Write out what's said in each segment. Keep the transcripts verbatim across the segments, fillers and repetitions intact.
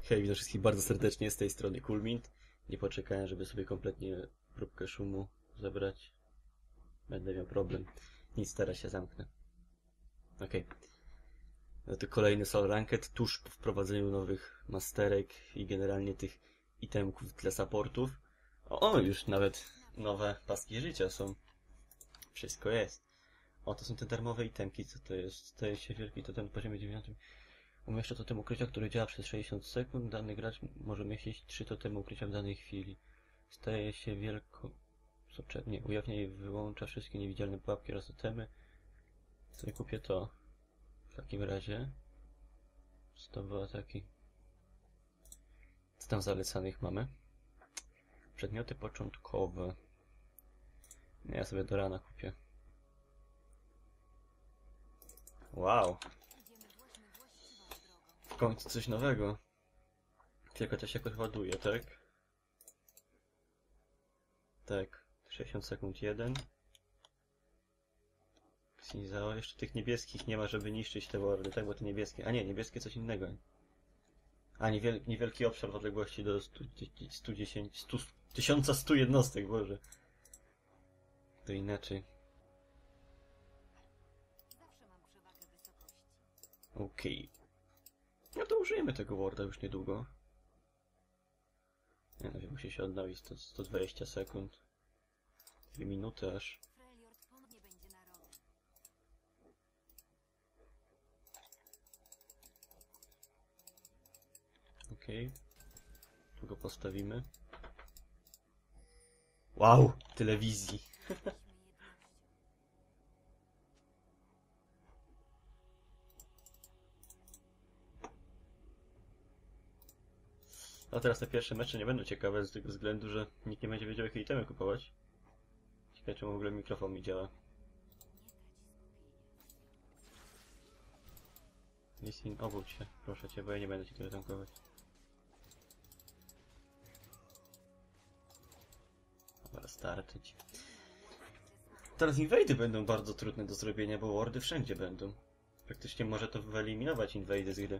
Hej, witam wszystkich bardzo serdecznie, z tej strony Kulmint. Nie poczekałem, żeby sobie kompletnie próbkę szumu zebrać. Będę miał problem. Nic, teraz się zamknę. Okej. Okay. No to kolejny Soul Ranked, tuż po wprowadzeniu nowych masterek i generalnie tych itemków dla supportów. O, już nawet nowe paski życia są. Wszystko jest. O, to są te darmowe itemki, co to jest? Staje się wielki totem na poziomie dziewiątym. Umieszcza totem ukrycia, który działa przez sześćdziesiąt sekund. Dany gracz może mieścić trzy totemy ukrycia w danej chwili. Staje się wielko... Nie, ujawnia i wyłącza wszystkie niewidzialne pułapki oraz totemy. Sobie kupię to. W takim razie. Znowu ataki. Co tam zalecanych mamy? Przedmioty początkowe. Nie, ja sobie do rana kupię. Wow. W końcu coś nowego. Tylko to się jakoś ładuje, tak? Tak. sześćdziesiąt sekund jeden. Xinzao. Jeszcze tych niebieskich nie ma, żeby niszczyć te wordy, tak? Bo te niebieskie... A nie, niebieskie coś innego. A, niewiel... niewielki obszar w odległości do stu dziesięciu... stu... tysiąc stu jednostek, Boże. To inaczej. Okej. Okay. No to użyjemy tego worda już niedługo. Nie no, musi się odnowić sto dwadzieścia sekund. dwie minuty aż. Okej. Okay. Tu go postawimy. Wow! Telewizji. A teraz te pierwsze mecze nie będą ciekawe z tego względu, że nikt nie będzie wiedział, jakie itemy kupować. Ciekawe, czemu w ogóle mikrofon mi działa. Listin, obudź się, proszę cię, bo ja nie będę ci tyle tankować. Dobra, starczyć. Teraz inwady będą bardzo trudne do zrobienia, bo wordy wszędzie będą. Praktycznie może to wyeliminować inwady z gry.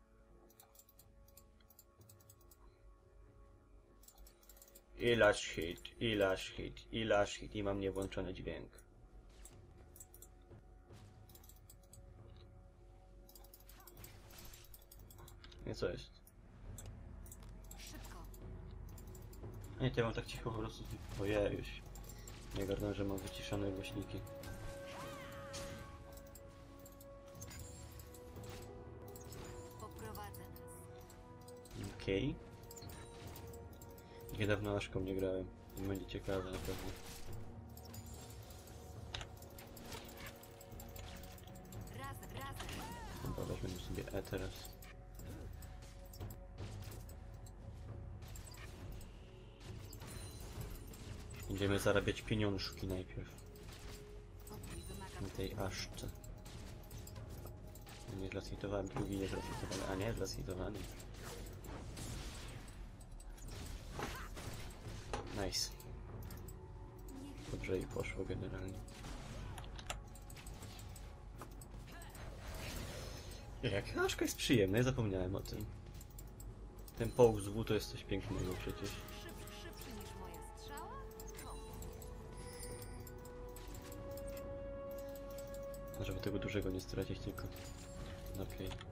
Ilaż hit, ilaż hit, ilaż hit i mam niewłączony dźwięk. Nie, co jest? Nie, to ja mam tak cicho po prostu. Ojejuś. Nie ogarnąłem, że mam wyciszone głośniki. Okej. Okay. Niedawno Aszką nie grałem. Będzie ciekawe na pewno. Dobra, weźmiemy sobie E teraz. Będziemy zarabiać pieniążki najpierw. Na tej Aszce. Nie zlasitowałem, drugi jest zlasitowany. A nie, zlasitowany. Nice. Dobrze i poszło generalnie. Jak Aszka jest przyjemna, ja zapomniałem o tym. Ten połk z W to jest coś pięknego przecież. No, żeby tego dużego nie stracić tylko. Okej. Okay.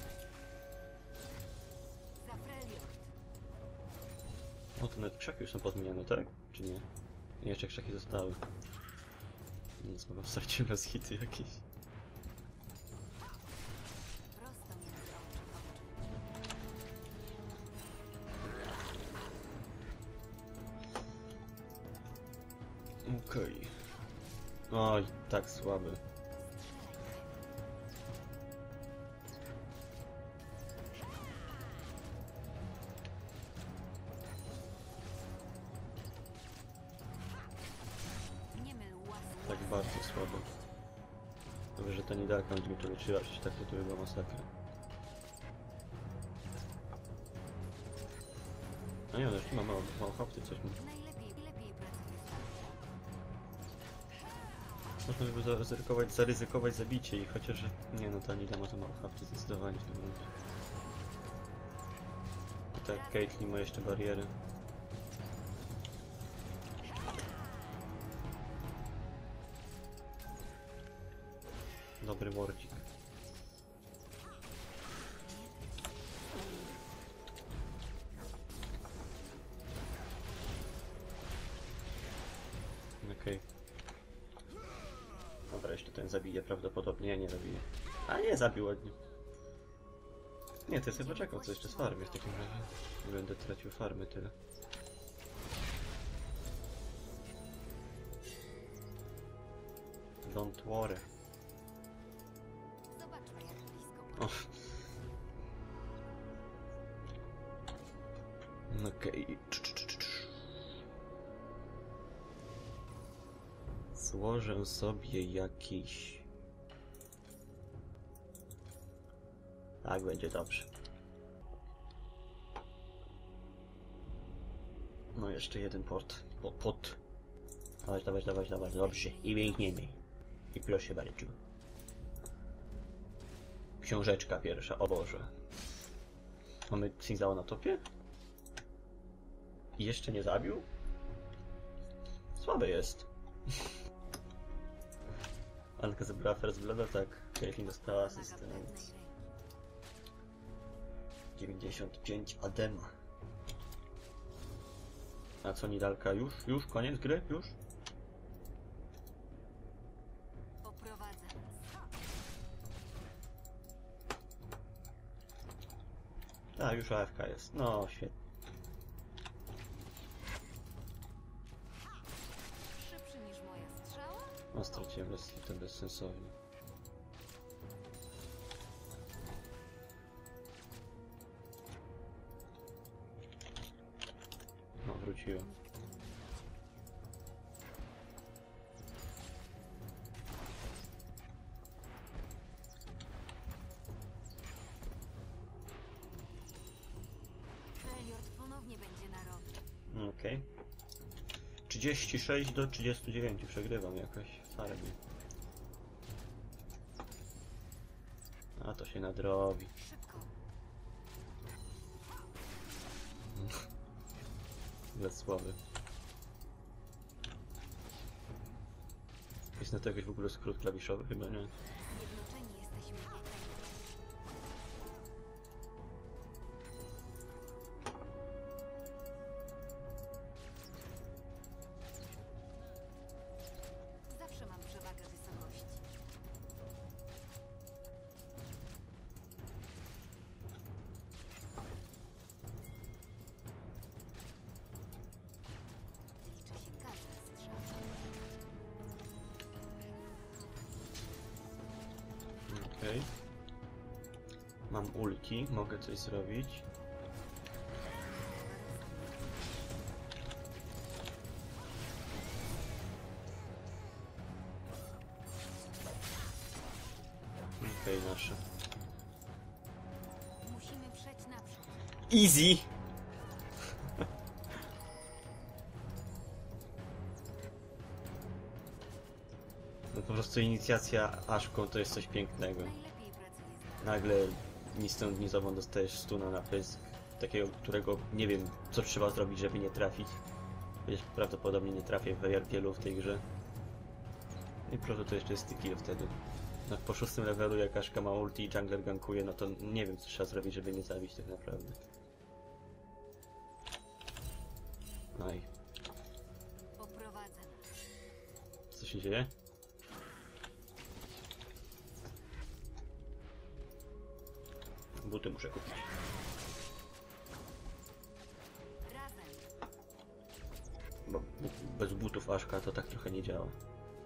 O, to nawet krzaki już są pozmieniane, tak? Czy nie? Nie, jeszcze krzaki zostały. Nic, chyba straciłem raz hity jakieś. Okej. Okay. Oj, tak słaby. Tak bardzo słabo. Dobrze, że ta nidalka będzie mi to leczyła, przecież tak to, to by była masakra. No nie, no jeszcze ma mało, mało hapty, coś mu. Można by zaryzykować, zaryzykować zabicie i chociaż... Nie no, ta nida ma to mało hapty zdecydowanie w tym momencie. tak, Caitlyn ma jeszcze bariery. Dobry wardzik. Okej. Okay. Dobra, jeszcze ten zabije prawdopodobnie, nie zabije. A nie, zabił ładnie. Nie, to ja sobie poczekał, co jeszcze z farmy w takim razie. Nie będę tracił farmy tyle. Don't worry. O. Okej. Okay. Złożę sobie jakiś... Tak, będzie dobrze. No jeszcze jeden port. O, pot. Dawać, dawać, dawać, dawać. Dobrze. I biegniemy. I proszę bardzo. Książeczka pierwsza. O Boże. Mamy Xingzao na topie? I jeszcze nie zabił? Słaby jest. Anka zebrała first blooda, tak. Caitlyn dostała asystę. dziewięćdziesiąt pięć Adema. A co Nidalka? Już? Już? Koniec gry? Już? Poprowadzę. A, już A F K jest. No, świetnie. Szybszy niż moja strzała? No, straciłem bez, to bezsensownie. No, wróciłem. Freljord ponownie będzie na rogu. Okej. Okay. trzydzieści sześć do trzydziestu dziewięciu przegrywam jakoś. Wcale nie. A to się nadrobi. Szybko. Bez słaby. Jest na to jakiś w ogóle skrót klawiszowy? Chyba nie. Zjednoczeni jesteśmy potężni. Zawsze mam przewagę wysokości. Liczy się każdy strzał. Okej. Okay. Mam ulti, mogę coś zrobić. Okej, okay, nasze. Musimy przejść naprzód. Easy! No po prostu inicjacja Aszką to jest coś pięknego. Najlepiej pracuje z nami. Nagle ni stąd ni zowąd dostajesz stuna na pysk. Takiego, którego nie wiem co trzeba zrobić, żeby nie trafić. Wiesz, prawdopodobnie nie trafię w wielu w tej grze. I proszę, to jeszcze jest kill wtedy. No, po szóstym levelu jak Aszka ma ulti i jungler gankuje, no to nie wiem co trzeba zrobić, żeby nie zabić tak naprawdę. Aj. Poprowadzę. Co się dzieje? Buty muszę kupić. Razem. Bo bez butów Aszka to tak trochę nie działa.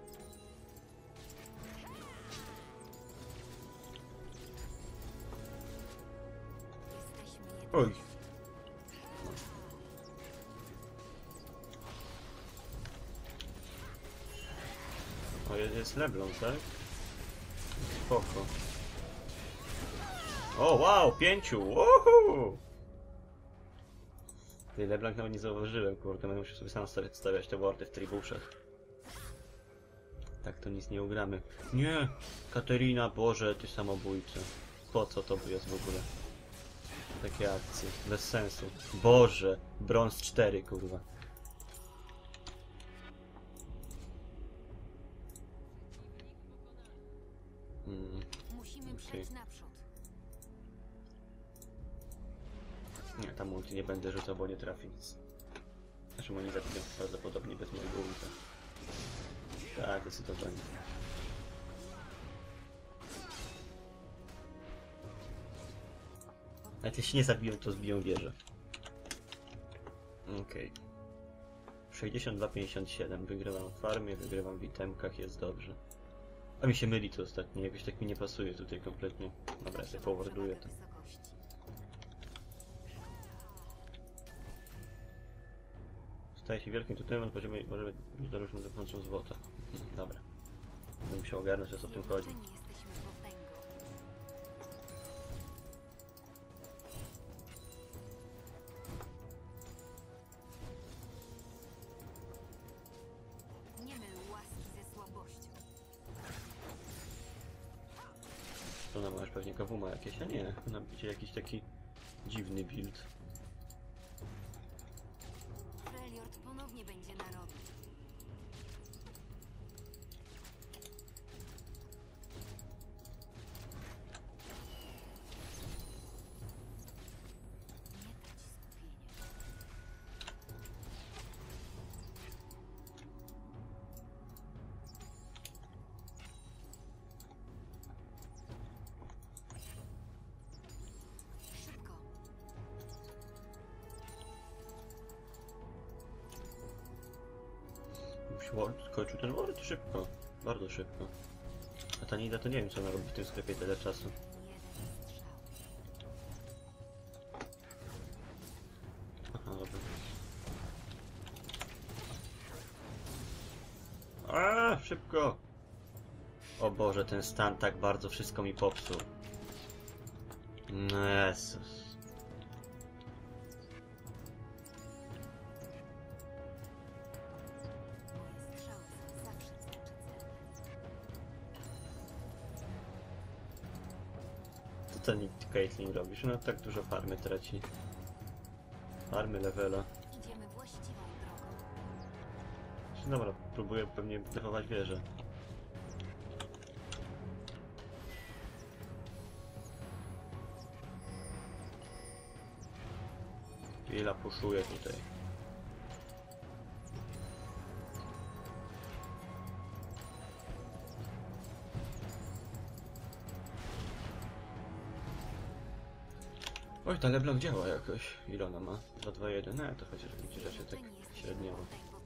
Jesteśmy jedni. Oj! O, jest Leblon, tak? Spoko. O, wow, pięciu! Woohoo! Tej Leblanc nawet nie zauważyłem, kurde, muszę sobie sam stawiać, stawiać te wardy w tribuszach. Tak to nic nie ugramy. Nie! Katerina, Boże, ty samobójca. Po co to jest w ogóle? Takie akcje. Bez sensu. Boże. Brąz cztery, kurwa. Mm. Musimy Okej. przejść naprzód. Nie, tam multi nie będę rzucał, bo nie trafi nic. Znaczy oni zabiją prawdopodobnie bez mojego ulta. Tak, zdecydowanie. Jak jeśli nie zabiją, to zbiją wieżę. Okej. Okay. sześćdziesiąt dwa pięćdziesiąt siedem. Wygrywam w farmie, wygrywam w itemkach, jest dobrze. A mi się myli to ostatnio, jakoś tak mi nie pasuje tutaj kompletnie. Dobra, ja sobie forwarduję to. Staje się wielkim totemem, na poziomie może być dorożną zewnętrzną złota. Dobra. Będę musiał ogarnąć, o co w tym chodzi. Nie myl łaski ze słabością. To ona masz pewnie kawuma jakieś, a nie. Ona będzie jakiś taki dziwny build. Freljord ponownie będzie na rogu. Nie trać skupienia. Szybko. Musi ward, skończył ten ward szybko. Bardzo szybko. A ta Nida to nie wiem, co ona robi w tym sklepie tyle czasu. Jeden strzał. Aha, dobra. A, szybko! O Boże, ten stan tak bardzo wszystko mi popsuł. No Jezus. Moje strzały są zawsze celne. Co ten Caitlyn robisz? No tak dużo farmy traci. Farmy levela. Idziemy właściwą drogą. Dobra, próbuję pewnie defować wieżę. Chwila, puszuję tutaj. Oj, ta LeBlanc działa jakoś. Ile ona ma? dwa dwa jeden. No to chociaż widzicie, że się tak średnio.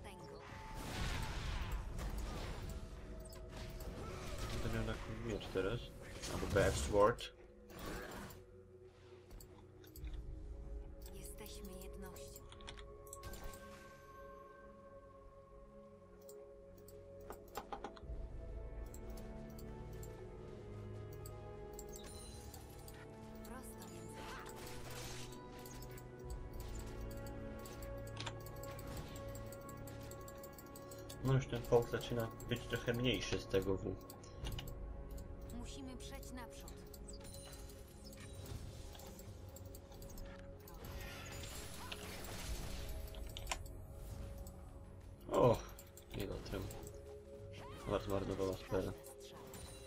Będę miał taką miecz teraz. Albo Bad Sword. Jesteśmy jednością. Prosto między oczu. No już ten Fox zaczyna być trochę mniejszy z tego W. Musimy przejść naprzód. O! Nie dotrę. Bardzo zmarnowała spela. Każdy strzał.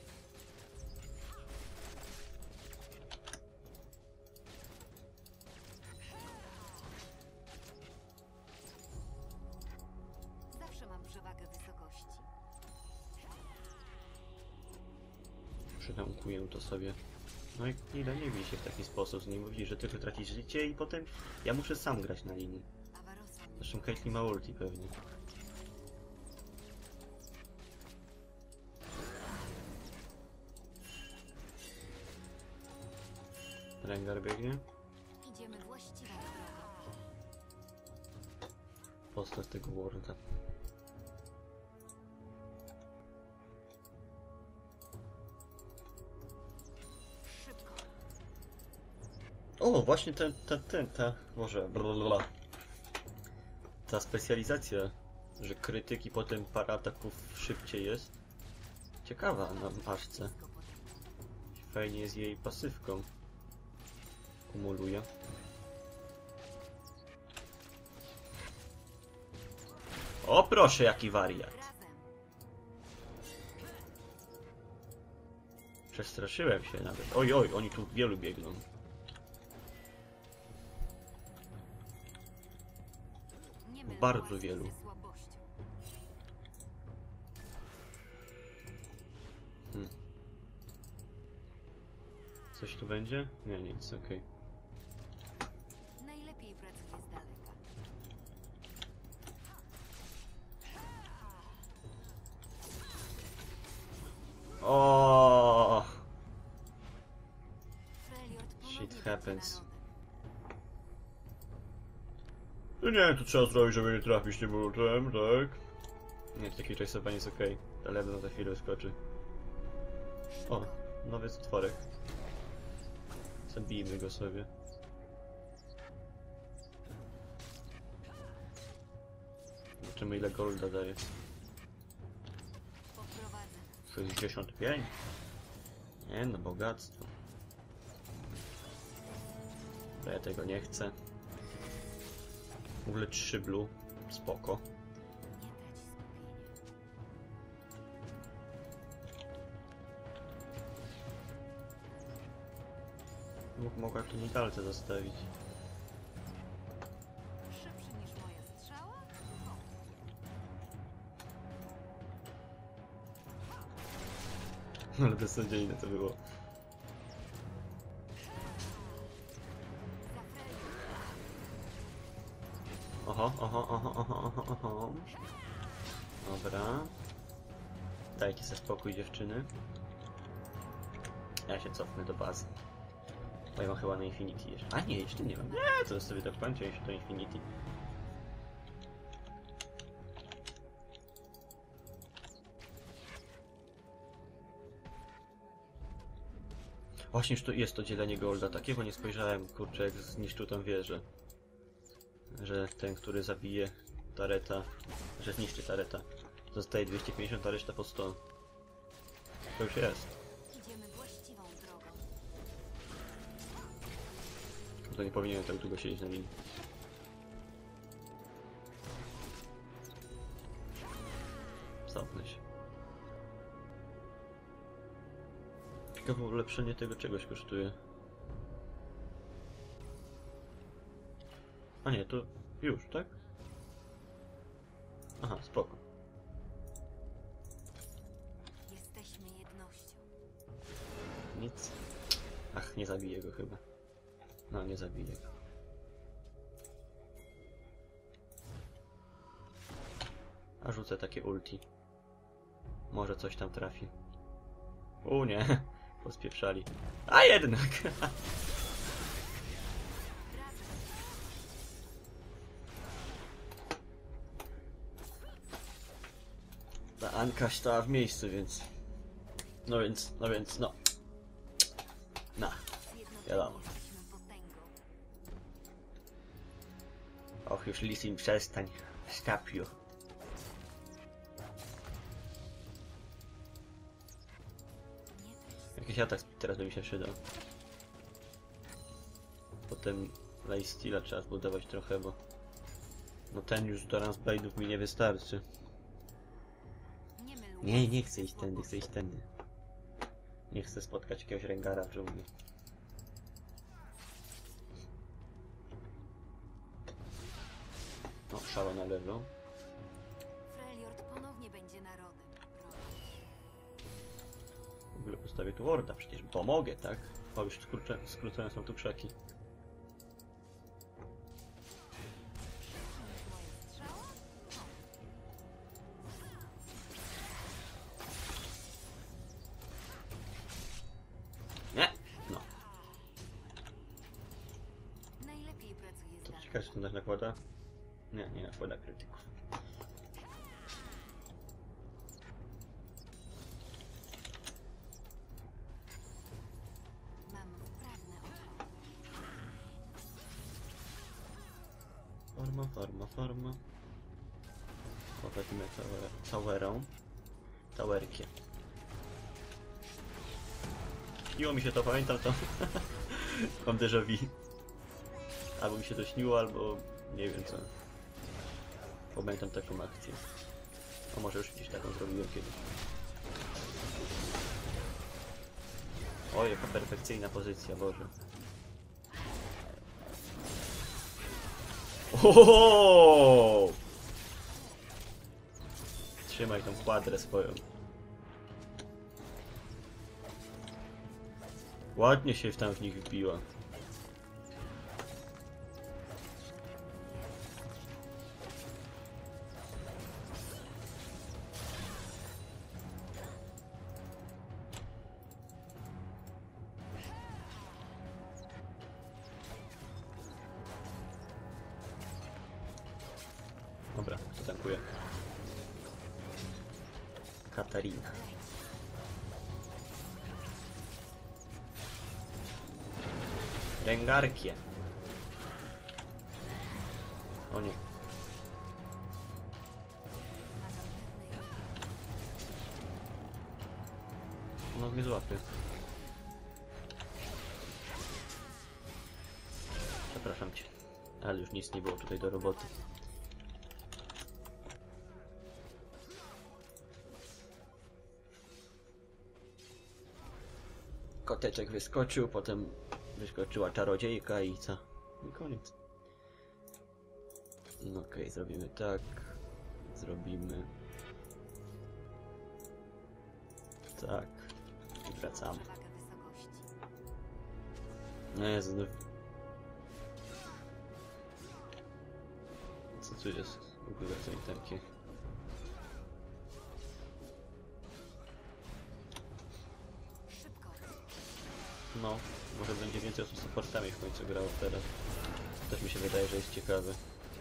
Zawsze mam przewagę wysokości. Przytamkuję to sobie. No i ile nie bij się w taki sposób z nim. Mówi, że tylko tracisz życie i potem ja muszę sam grać na linii. Awarosa mnie Zresztą Caitlyn ma ulti pewnie. Rengar biegnie. Idziemy właściwą drogą. Postać tego Warda. Szybko. O, właśnie ten, ten, ten, ta, może, blablabla. Ta specjalizacja, że krytyk i potem parę ataków szybciej jest. Ciekawa na Aszce. Go potem. Fajnie jest jej pasywką. kumuluję. O proszę, jaki wariat. Razem. Przestraszyłem się nawet. Oj, oj, oni tu wielu biegną. Nie myl Bardzo łaski wielu. ze słabością. Hmm. Coś tu będzie? Nie, nic, okej. Najlepiej pracuje z daleka. O, Freljord ponownie Shit będzie happens. narodem. No nie, to trzeba zrobić, żeby nie trafić tym ultem, tak? Nie, takie chase'owanie jest okej. Ta lewa za chwilę skoczy. O, nowy stworek. Zabijmy go sobie. Zobaczymy, ile golda daje. Poprowadzę. sześćdziesiąt pięć? Nie no, bogactwo. Ale ja tego nie chcę. W ogóle trzy blue. Spoko. Nie trać skupienia. Mógł, mogła tu nitalce zostawić. Szybszy niż moja strzała? Ale beznadziejne to było. Za Freljord. Oho, oho, oho, oho, oho, oho. Dobra. Dajcie sobie spokój, dziewczyny. Ja się cofnę do bazy. Bo ja mam chyba na Infinity jeszcze. A nie, jeszcze nie mam. Nie, to sobie tak kończę jeszcze to Infinity. Właśnie, że to jest to dzielenie golda takie, bo nie spojrzałem, kurczę, jak zniszczył tą wieżę. Że ten, który zabije Tareta, że zniszczy Tareta, zostaje dwieście pięćdziesiąt, a reszta po sto. To już jest. Idziemy właściwą drogą. To nie powinienem tak długo siedzieć na nim. Cofnę się. Ciekawe ulepszenie tego czegoś kosztuje. A nie, to już, tak? Aha, spoko. Jesteśmy jednością. Nic. Ach, nie zabiję go chyba. No, nie zabiję go. A rzucę takie ulti. Może coś tam trafi. U nie, pospieprzali. A jednak! Ta Anka stała w miejscu, więc... No więc, no więc, no. No, Zjednoczeni wiadomo. jesteśmy potęgą. Och, już Lisin, przestań. Skapiu. Nie trać Jakiś atak teraz by mi się przydał. Potem Lifesteala trzeba zbudować trochę, bo... No ten już do Lance Blade'ów mi nie wystarczy. Nie myl Nie, łaski nie ze chcę iść tędy, chcę iść słabością. tędy. Nie chcę spotkać jakiegoś Rengara w dżungli. No, szała na lewo. Freljord ponownie będzie narodem. W ogóle postawię tu Warda, przecież pomogę, tak? O, już skurcze, skrócone są tu krzaki. Szybszy niż moja strzała? Nie! No, Najlepiej pracuje z to daleka. ciekawe, czy to też nakłada? Nie, nie nakłada krytyków. Mam wprawne oko. Farma, farma, farma. Powiedzmy towerą. Towerkiem. Miło mi się to, pamiętam to. Mam déjà vu. albo mi się to śniło, albo nie wiem co. Pamiętam taką akcję. A może już gdzieś taką zrobiłem kiedyś. O, jaka perfekcyjna pozycja, Boże. Ohoho! Trzymaj tą kwadrę swoją. Ładnie się tam w nich wbiła. Dobra, to tankuje. Katarina. Ręgarkie. O nie. No mnie złapie. Przepraszam cię. Ale już nic nie było tutaj do roboty. Koteczek wyskoczył, potem wyskoczyła czarodziejka i co? I koniec. No okej, okay, zrobimy tak. Zrobimy... Tak. I wracamy. No Jezu, no... Co tu jest? W ogóle to itemki. No, może będzie więcej osób z supportami w końcu grało teraz. Też mi się wydaje, że jest ciekawe.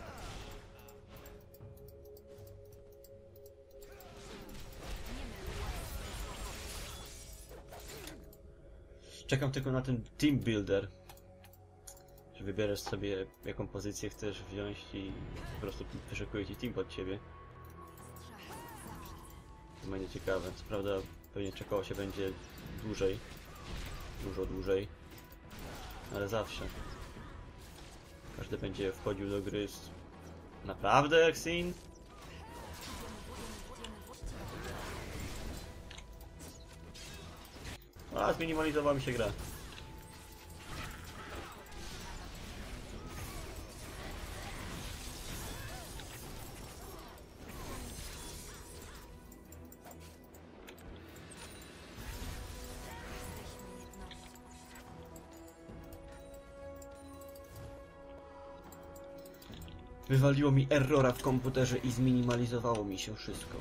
Czekam tylko na ten team builder. Że wybierasz sobie jaką pozycję chcesz wziąć i po prostu wyszukuje ci team pod ciebie. To będzie ciekawe. Co prawda pewnie czekało się będzie dłużej. Dużo dłużej. Ale zawsze. Każdy będzie wchodził do gry z... Naprawdę, Exin? A, zminimalizowała mi się gra. Wywaliło mi errora w komputerze i zminimalizowało mi się wszystko.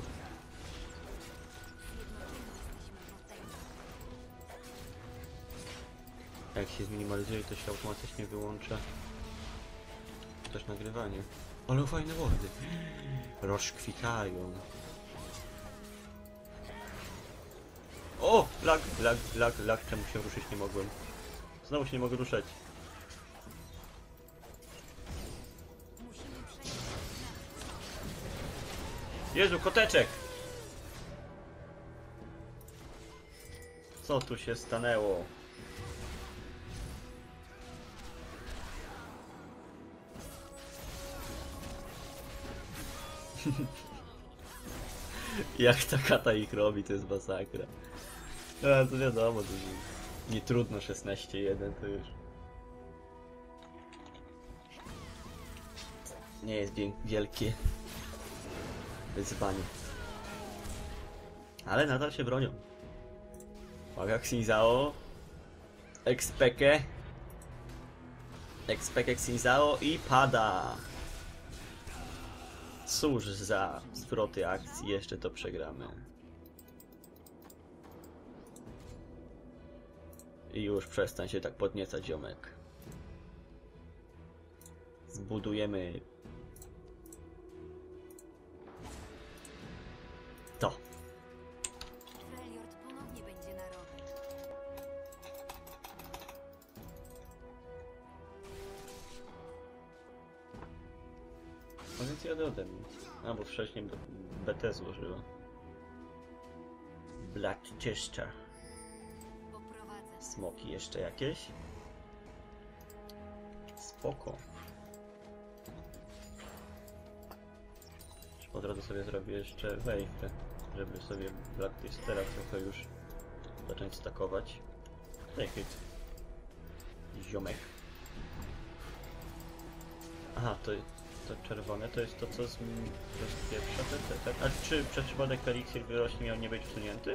Jak się zminimalizuje, to się automatycznie wyłącza też nagrywanie. Ale fajne wordy. Rozkwitają. O! Lag, lag, lag, lag. Czemu się ruszyć nie mogłem? Znowu się nie mogę ruszać. Jezu, koteczek! Co tu się stanęło? Jak ta kata ich robi, to jest masakra. No to wiadomo, to nie trudno szesnaście jeden, to już nie jest wielkie wyzwanie. Ale nadal się bronią. Uwaga, Xinzao. Expeke. Expeke Xinzao i pada. Cóż za zwroty akcji, jeszcze to przegramy. I już przestań się tak podniecać, ziomek. Zbudujemy to. Freljord ponownie będzie na rogu. No więc jadę ode mnie. A, bo wcześniej B T złożyła. Black Chester. Poprowadzę. Smoki jeszcze jakieś? Spoko. po drodze sobie zrobię jeszcze wejfę, żeby sobie Blacktistera trochę już zacząć stakować. Take it. Ziomek. Aha, to, to czerwone to jest to, co z rozpieprza te, te, tak? A czy przez przypadek eliksir wyrośnie miał nie być usunięty?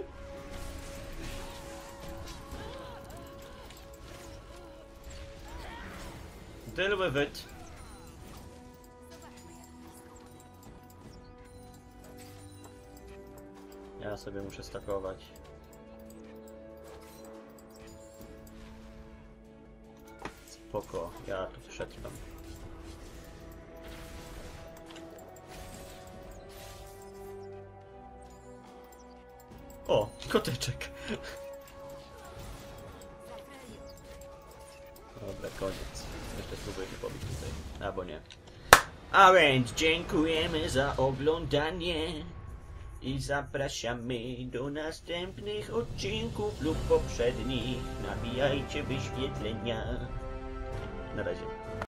Deal with it. Ja sobie muszę stakować. Spoko, ja tu przetrwam. O, koteczek. Dobra, koniec. Jeszcze spróbuję się pobić tutaj. Albo nie. A więc dziękujemy za oglądanie i zapraszamy do następnych odcinków lub poprzednich. Nabijajcie wyświetlenia. Na razie.